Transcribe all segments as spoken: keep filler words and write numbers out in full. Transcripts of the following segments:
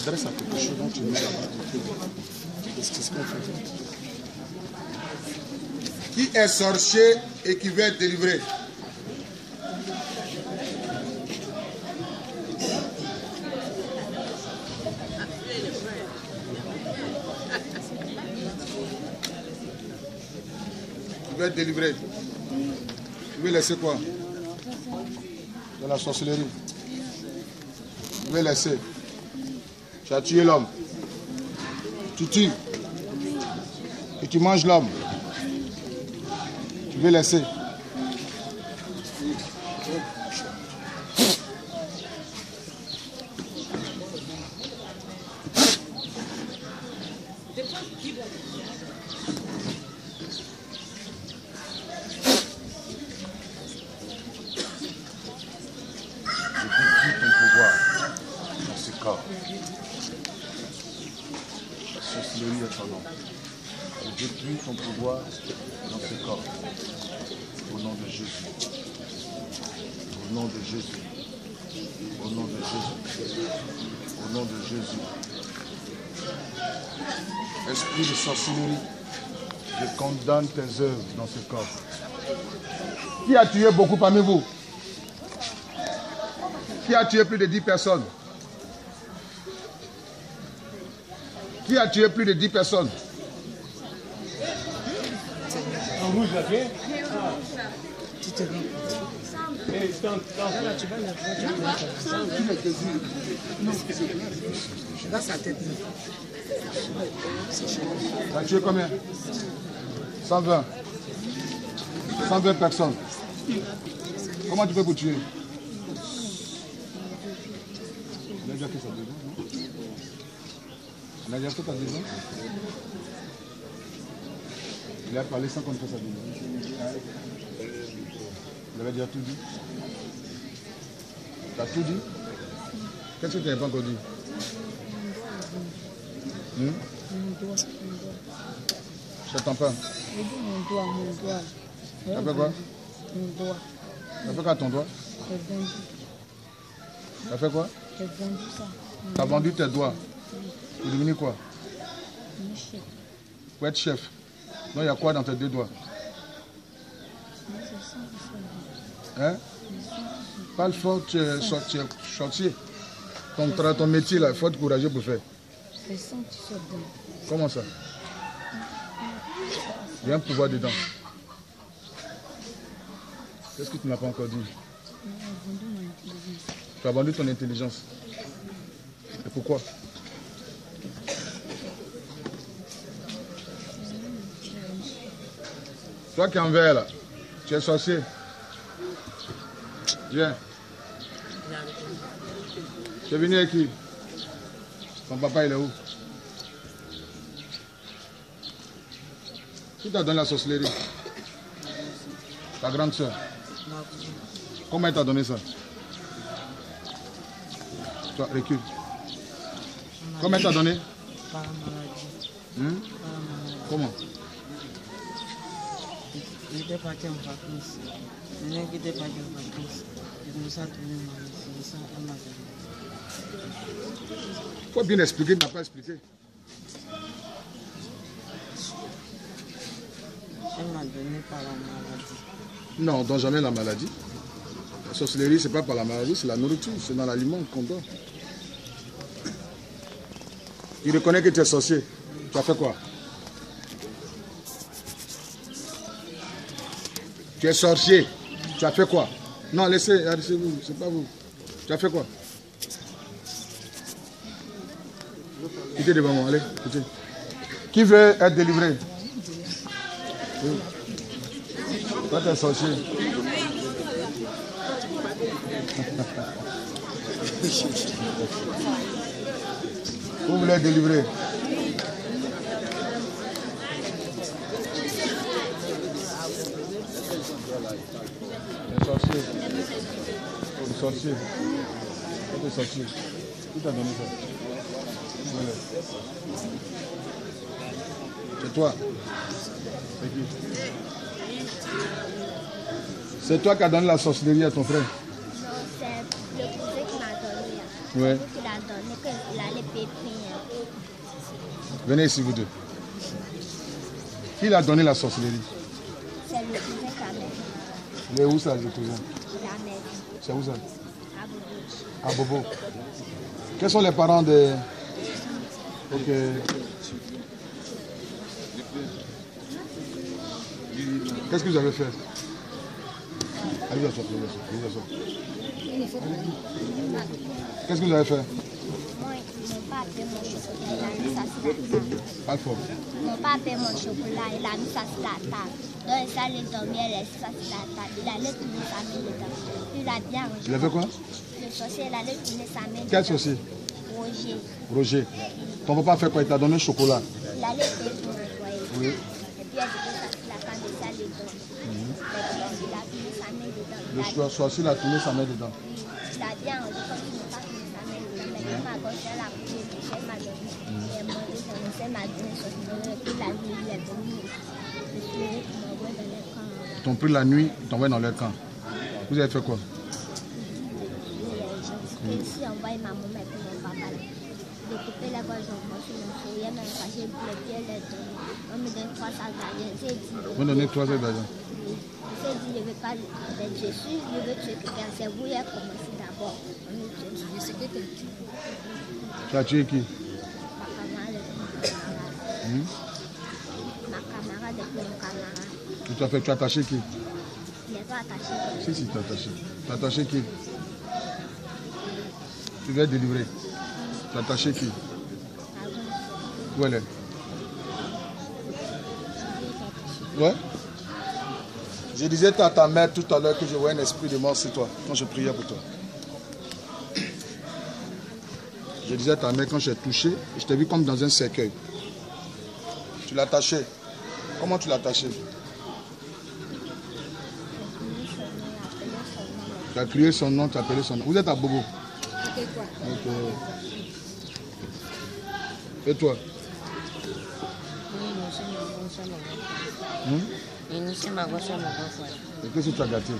s'adresse à quelque chose dont tu veux savoir. Qu'est-ce qu'on fait? Qui est sorcier et qui veut être délivré? Tu veux être délivré? Tu veux laisser quoi? De la sorcellerie. Tu veux laisser. Tu as tué l'homme. Tu tues. Et tu manges l'homme. Tu veux laisser. Je détruis ton pouvoir dans ce corps. Au nom de Jésus. Au nom de Jésus. Au nom de Jésus. Au nom de Jésus. Esprit de sorcellerie, je condamne tes œuvres dans ce corps. Qui a tué beaucoup parmi vous? Qui a tué plus de dix personnes? Qui a tué plus de dix personnes? En rouge, là, viens. Tu te rends. Là, ça tête. Tu as tué combien? cent vingt. cent vingt personnes. Comment tu fais pour tuer? Il a déjà fait ça deux ans, non? Il a déjà fait ça deux ans? Il a parlé sans qu'on fasse ça deux ans. Il avait déjà tout dit. Tu as tout dit? Qu'est-ce que tu n'avais pas encore dit? Hmm? Mon doigt. Je t'entends pas. J'ai dit mon doigt, mon doigt. Ça fait quoi? Mon doigt. Ça fait quoi ton doigt? J'ai vendu. Ça fait quoi? J'ai vendu ça. Tu as vendu tes doigts. Pour devenir quoi? Mon chef. Pour être chef. Donc il y a quoi dans tes deux doigts? Moi, c'est ça qui fait. Hein? Parle fort, tu es sorcier. Ton, ton métier là, il faut être courageux pour faire. C'est ça qui sort dedans. Comment ça? Il y a un pouvoir dedans. Qu'est-ce que tu n'as pas encore dit? Tu as vendu ton intelligence. Et pourquoi? Toi qui es en vert là, tu es sorcier. Viens. Tu es venu avec qui? Ton papa il est où? Qui t'a donné la sorcellerie? Ta grande soeur. Comment elle t'a donné ça? Toi, recule. Comment elle t'a donné? Par maladie. Hmm? Par maladie. Comment? J'étais parti en vacances. Le mec était parti en vacances. Je me suis trouvé malade. C'est ça qu'elle m'a donné. Il faut bien expliquer, tu n'as pas expliqué. Elle m'a donné par la maladie. Non, on ne donne jamais la maladie. La sorcellerie, ce n'est pas par la maladie, c'est la nourriture, c'est dans l'aliment qu'on donne. Tu reconnais que tu es sorcier. Tu as fait quoi? Tu es sorcier. Tu as fait quoi? Non, laissez, laissez-vous, c'est pas vous. Tu as fait quoi? Quittez devant moi, allez, quittez. Qui veut être délivré? Oui. Toi, tu es sorcier. Vous voulez être délivré? Les sorciers. Les sorciers. Les sorciers. Qui t'a donné ça? Voilà. C'est toi. C'est qui? C'est toi qui as donné la sorcellerie à ton frère. Non, c'est le cousin qui m'a donné. Ouais. Il a donné qu'il allait pétrir. Venez ici, vous deux. Qui l'a donné la sorcellerie? C'est le cousin Kamel. Il est où ça, le cousin? La mère. C'est où ça? À Bobo. À Bobo. Quels sont les parents de... Ok. Qu'est-ce que vous avez fait? Allez, asseoir, allez, asseoir. Qu'est-ce que vous avez fait? Moi, ils n'ont pas appelé mon chocolat, il a mis ça sur la table. Pas fort. Ils n'ont pas appelé mon chocolat, il a mis ça sur la table. Donc, il allait dormir, il a mis ça sur la table. Il allait tourner sa main dedans. Il a bien rangé. Il a fait quoi? Le sorcier, il allait tourner sa main dedans. Quel sorcier? Roger. Roger. Ton papa a fait quoi? Il t'a donné le chocolat? Il allait payer pour nettoyer. Oui. Et puis, il a dit ça sur la table, il allait dormir. Et puis, il a tourné sa main dedans. Il a Le sorcier a tourné sa main dedans. Il a bien rangé comme il n'a pas tourné sa main dedans. Mais ma gauche, elle a pris le toucher, elle m'a donné. Et elle m'a dit, elle m'a donné son numéro. Et puis, la nuit, il est venu. Le spirit m'envoie dans les camps. Ils t'ont pris la nuit, ils t'envoient dans leur camp. Vous avez fait quoi? Ici, on voit ma maman et puis mon papa là. Découper la gorge, on mange sur le foyer, même cacher les pieds, les donner. On me donne trois sacs d'argent. J'ai dit. Vous me donnez trois sacs d'argent. J'ai dit, je ne veux pas d'être Jésus, je veux tuer quelqu'un. C'est vous qui avez commencé d'abord. On me tue. Je sais que tu es. Tu as tué qui? Ma camarade et mon camarade. Hmm? Ma camarade et mon camarade. Et tu as fait, tu as attaché qui? Il n'est pas attaché. Si, si, tu as attaché. Tu as attaché qui? Tu veux être délivré. Tu as attaché qui? Où elle est? Ouais? Je disais à ta mère tout à l'heure que je voyais un esprit de mort sur toi, quand je priais pour toi. Je disais à ta mère quand j'ai touché, je t'ai vu comme dans un cercueil. Tu l'as attaché. Comment tu l'as attaché? Tu as crié son nom, tu as appelé son nom. Vous êtes à Bobo? C'est quoi? Ok. Et toi? Hmm? Et qu'est-ce que tu as gâté?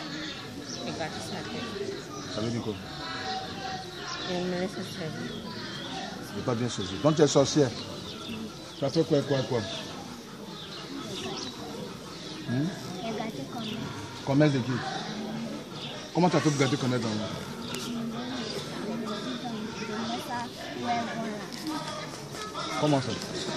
Ça veut dire quoi? Je n'ai pas bien saisi. Donc tu es sorcière. Tu as fait quoi, quoi, quoi? Hmm? Il a gâté combien? Combien de qui? Comment tu as fait pour gâter combien d'enfants? Comment ça?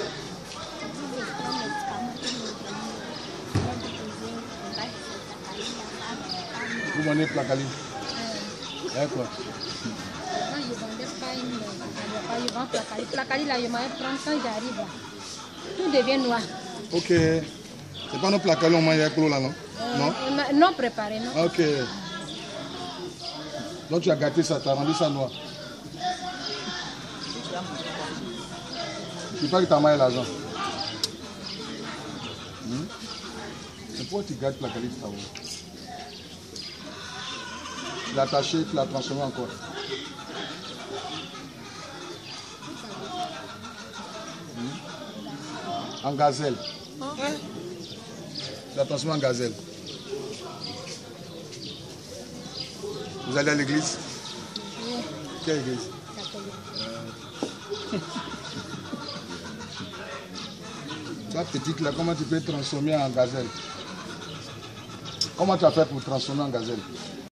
Vous vendez Placali? Ouais, quoi? Moi, je ne vendais pas une. Je vends Placali. Placali, là, je m'avais prendre quand j'arrive là. Tout devient noir. Ok. C'est pas nos Placali, on mange avec l'eau là, non? Euh, Non? Non préparé, non. Ok. Donc tu as gâté ça, tu as rendu ça noir. Tu parles que tu as mangé l'argent. Hmm? C'est pourquoi tu gâtes la qualité de ta voix. Tu l'as attaché, tu l'as transformé en quoi? Hmm? En gazelle. Tu l'as transformé en gazelle. Vous allez à l'église? Oui. Quelle église? Toi, petite là, comment tu peux transformer en gazelle? Comment tu as fait pour transformer en gazelle?